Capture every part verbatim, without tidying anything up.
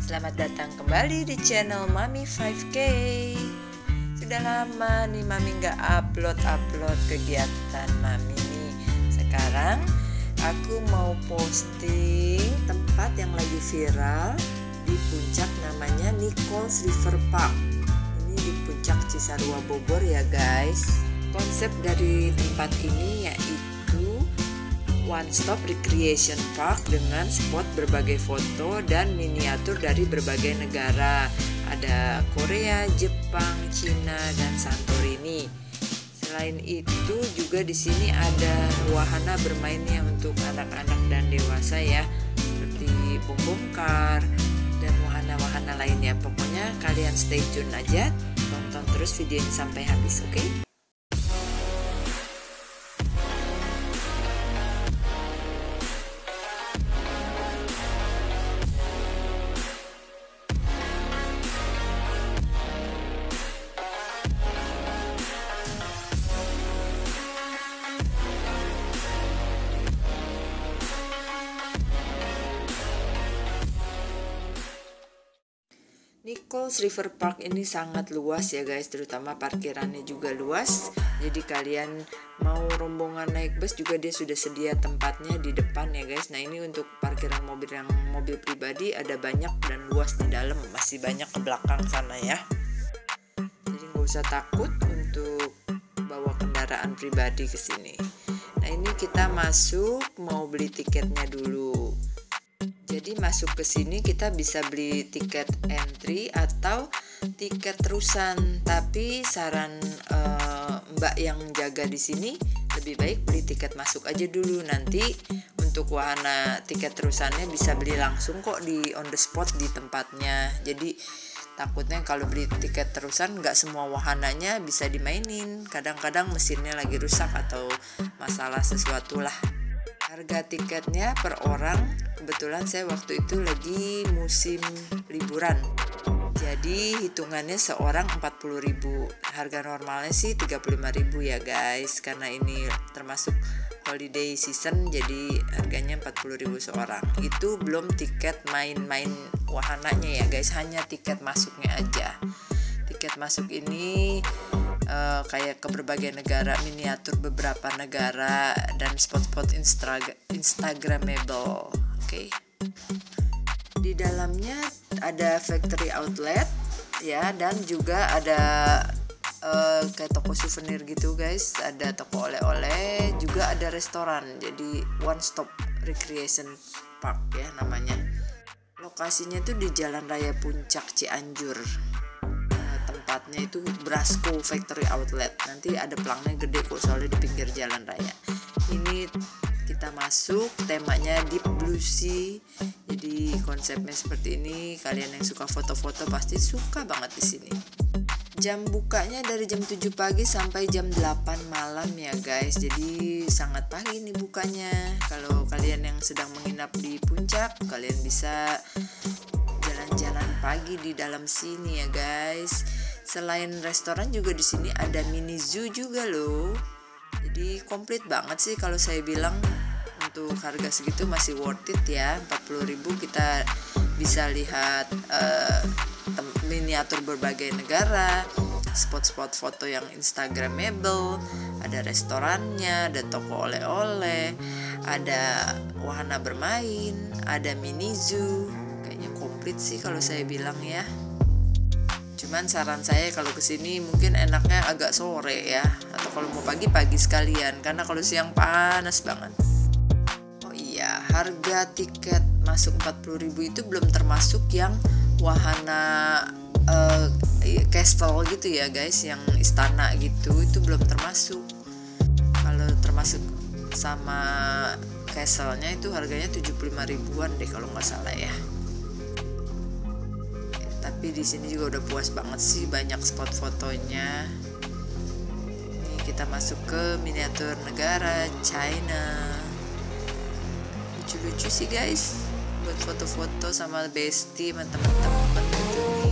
Selamat datang kembali di channel Mami lima K. Sudah lama nih Mami nggak upload-upload kegiatan Mami nih. Sekarang aku mau posting tempat yang lagi viral di puncak, namanya Nichols River Park. Ini di puncak Cisarua Bogor ya guys. Konsep dari tempat ini yaitu one stop recreation park dengan spot berbagai foto dan miniatur dari berbagai negara. Ada Korea, Jepang, Cina, dan Santorini. Selain itu juga di sini ada wahana bermainnya untuk anak-anak dan dewasa ya, seperti bom bom car dan wahana-wahana lainnya. Pokoknya kalian stay tune aja, tonton terus video ini sampai habis, oke? Okay? Nichols River Park ini sangat luas ya guys, terutama parkirannya juga luas. Jadi kalian mau rombongan naik bus juga dia sudah sedia tempatnya di depan ya guys. Nah ini untuk parkiran mobil yang mobil pribadi ada banyak dan luas di dalam, masih banyak ke belakang sana ya. Jadi nggak usah takut untuk bawa kendaraan pribadi ke sini. Nah ini kita masuk, mau beli tiketnya dulu. Jadi masuk ke sini kita bisa beli tiket entry atau tiket terusan. Tapi saran uh, Mbak yang jaga di sini lebih baik beli tiket masuk aja dulu. Nanti untuk wahana tiket terusannya bisa beli langsung kok di on the spot di tempatnya. Jadi takutnya kalau beli tiket terusan nggak semua wahananya bisa dimainin. Kadang-kadang mesinnya lagi rusak atau masalah sesuatu lah. Harga tiketnya per orang, kebetulan saya waktu itu lagi musim liburan, jadi hitungannya seorang empat puluh ribu. Harga normalnya sih tiga puluh lima ribu ya guys, karena ini termasuk holiday season, jadi harganya empat puluh ribu seorang. Itu belum tiket main-main wahananya ya guys, hanya tiket masuknya aja. Tiket masuk ini Uh, kayak ke berbagai negara, miniatur beberapa negara, dan spot-spot instra- instagramable. Oke. Okay. Di dalamnya ada factory outlet ya, dan juga ada uh, kayak toko souvenir gitu guys. Ada toko oleh-oleh, juga ada restoran. Jadi one stop recreation park ya namanya. Lokasinya tuh di Jalan Raya Puncak Cianjur. Tempatnya itu Brasco Factory Outlet. Nanti ada pelangnya gede kok, soalnya di pinggir jalan raya. Ini kita masuk, temanya Deep Blue Sea. Jadi konsepnya seperti ini. Kalian yang suka foto-foto pasti suka banget di sini. Jam bukanya dari jam tujuh pagi sampai jam delapan malam ya guys. Jadi sangat pagi nih bukanya. Kalau kalian yang sedang menginap di puncak, kalian bisa jalan-jalan pagi di dalam sini ya guys. Selain restoran juga di sini ada mini zoo juga loh. Jadi komplit banget sih kalau saya bilang. Untuk harga segitu masih worth it ya. empat puluh ribu kita bisa lihat uh, miniatur berbagai negara, spot-spot foto yang instagramable, ada restorannya, ada toko oleh-oleh, ada wahana bermain, ada mini zoo. Kayaknya komplit sih kalau saya bilang ya. Cuman saran saya kalau kesini mungkin enaknya agak sore ya, atau kalau mau pagi-pagi sekalian, karena kalau siang panas banget. Oh iya, harga tiket masuk empat puluh ribu itu belum termasuk yang wahana uh, castle gitu ya guys, yang istana gitu, itu belum termasuk. Kalau termasuk sama castle-nya itu harganya tujuh puluh lima ribuan deh kalau nggak salah ya. Tapi di sini juga udah puas banget sih, banyak spot fotonya. Ini kita masuk ke miniatur negara China. Lucu-lucu sih guys, buat foto-foto sama bestie, sama teman-teman gitu nih.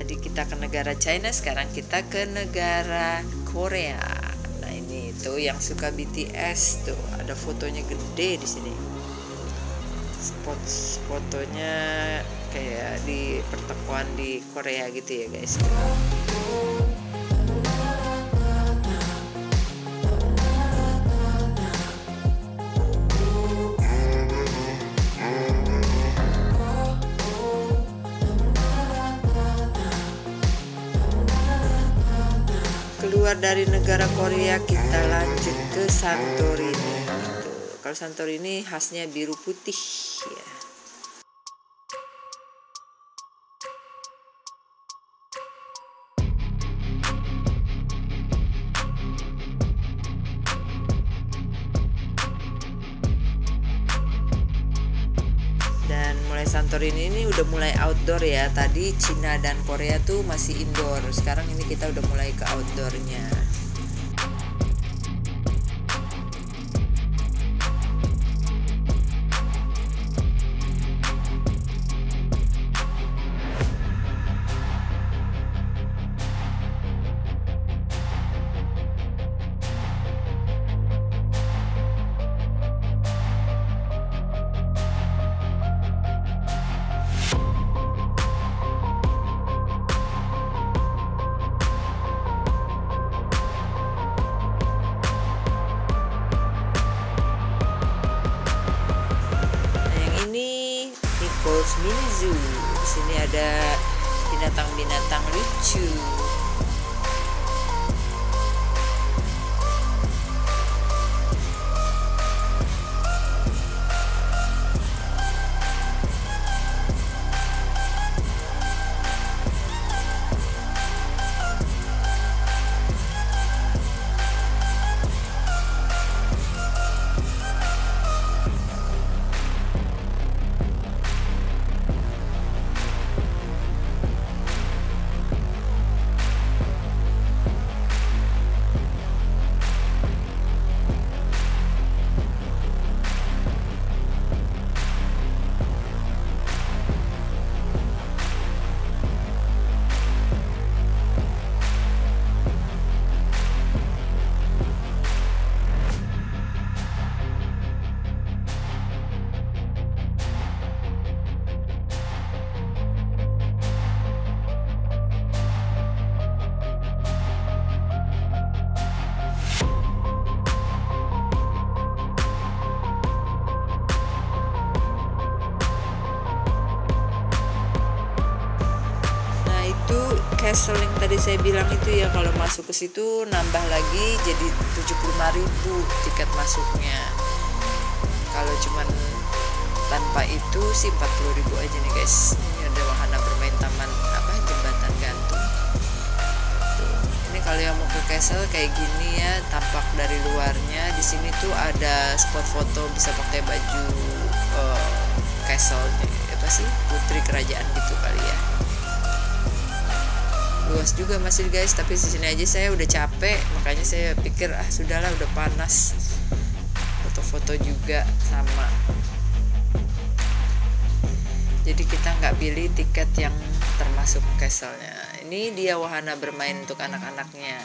Tadi kita ke negara China, sekarang kita ke negara Korea. Nah ini tuh yang suka B T S tuh, ada fotonya gede di sini. Spot fotonya kayak di pertokoan di Korea gitu ya guys. Keluar dari negara Korea kita lanjut ke Santorini gitu. Kalau Santorini khasnya biru putih ya. Dan mulai Santorini ini udah mulai outdoor ya. Tadi Cina dan Korea tuh masih indoor. Sekarang ini kita udah mulai ke outdoornya. Mini zoo. Di sini ada binatang-binatang lucu. Castle yang tadi saya bilang itu ya, kalau masuk ke situ nambah lagi jadi tujuh puluh lima ribu tiket masuknya. Kalau cuman tanpa itu sih empat puluh ribu aja nih guys. Ini ada wahana bermain taman apa jembatan gantung. Tuh. Ini kalau yang mau ke castle kayak gini ya, tampak dari luarnya. Di sini tuh ada spot foto, bisa pakai baju uh, castle apa sih, putri kerajaan gitu kali ya. Luas juga masih guys, tapi di sini aja saya udah capek, makanya saya pikir ah sudahlah, udah panas. Foto-foto juga sama. Jadi kita nggak pilih tiket yang termasuk castle-nya. Ini dia wahana bermain untuk anak-anaknya.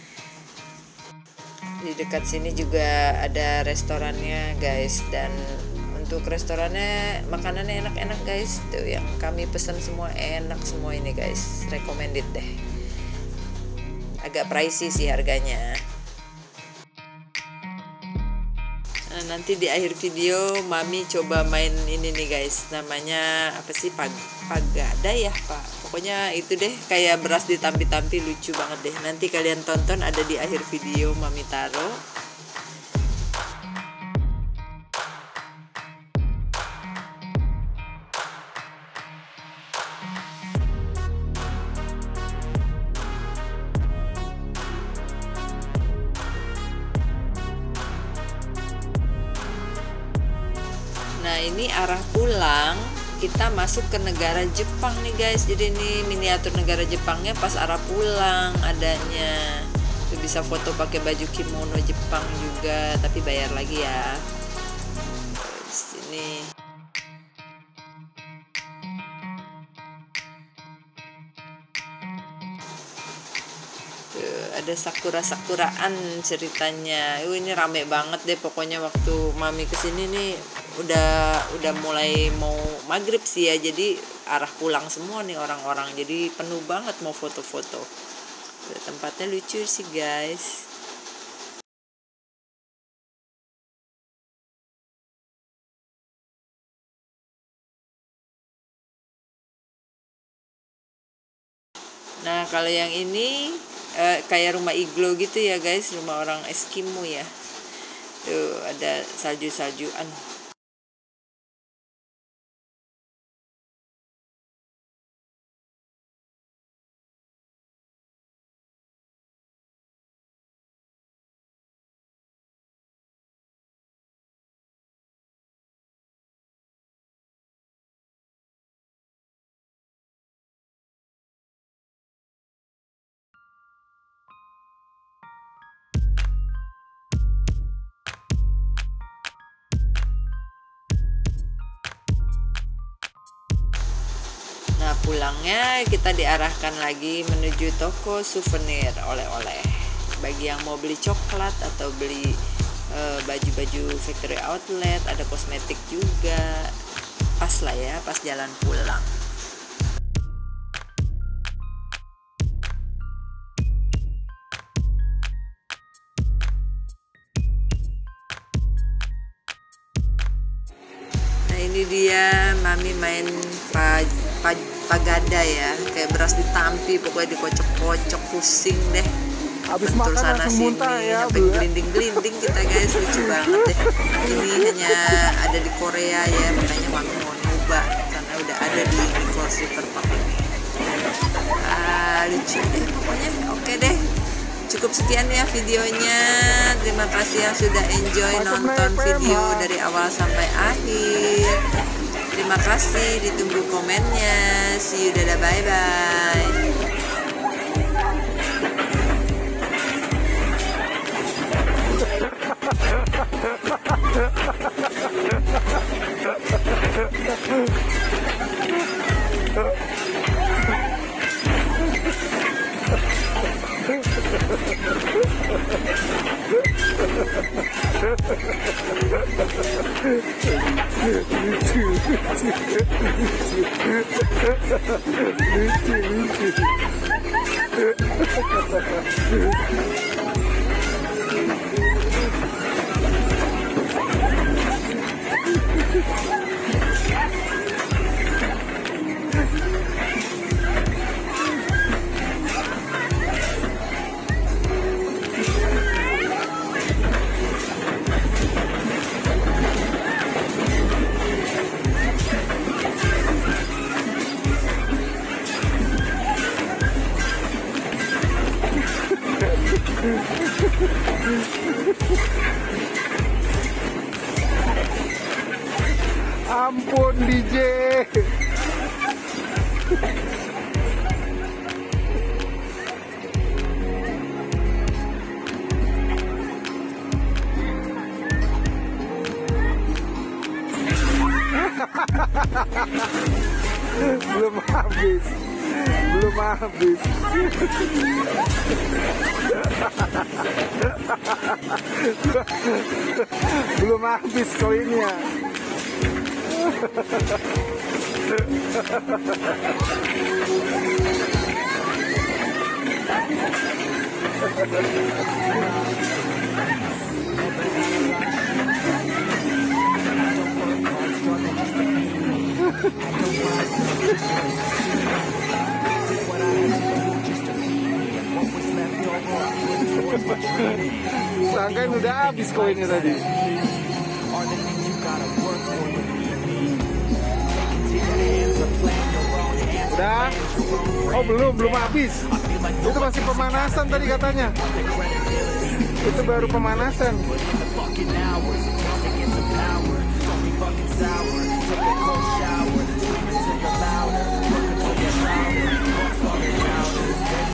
Di dekat sini juga ada restorannya guys, dan untuk restorannya makanannya enak-enak guys. Tuh yang kami pesan semua enak semua ini guys, recommended deh. Agak pricey sih harganya. Nah, nanti di akhir video Mami coba main ini nih guys, namanya apa sih, pag pagada ya pak, pokoknya itu deh, kayak beras ditampi-tampi, lucu banget deh. Nanti kalian tonton, ada di akhir video Mami taruh. Nah ini arah pulang, kita masuk ke negara Jepang nih guys. Jadi ini miniatur negara Jepangnya pas arah pulang adanya. Tuh bisa foto pakai baju kimono Jepang juga, tapi bayar lagi ya. Di sini. ada sakura-sakuraan ceritanya. Uh, ini rame banget deh pokoknya waktu mami kesini nih udah udah mulai mau maghrib sih ya, jadi arah pulang semua nih orang-orang, jadi penuh banget mau foto-foto. Tempatnya lucu sih guys. Nah kalau yang ini eh, kayak rumah iglo gitu ya guys, rumah orang Eskimo ya. Tuh ada salju-saljuan. Nah pulangnya kita diarahkan lagi menuju toko souvenir oleh-oleh. Bagi yang mau beli coklat atau beli e, baju-baju factory outlet, ada kosmetik juga. Pas lah ya, pas jalan pulang. Nah ini dia mami main pagi pagada ya, kayak beras ditampi, pokoknya dikocok-kocok, pusing deh. Habis bentul makan sana sini muntah ya, sampai gelinding-gelinding kita guys, lucu banget deh. Ini hanya ada di Korea ya, makanya mami mau nyoba karena udah ada di Cross River Park ini. Ah, lucu deh pokoknya. Oke deh, cukup sekian ya videonya. Terima kasih yang sudah enjoy nonton video dari awal sampai akhir. Terima kasih, ditunggu komennya. See you, dadah, bye-bye. Ampun D J. Belum habis. Belum habis. Belum habis koinnya. Sangkain udah habis koinnya tadi. Udah? Oh belum, belum habis. Itu masih pemanasan tadi katanya. Itu baru pemanasan.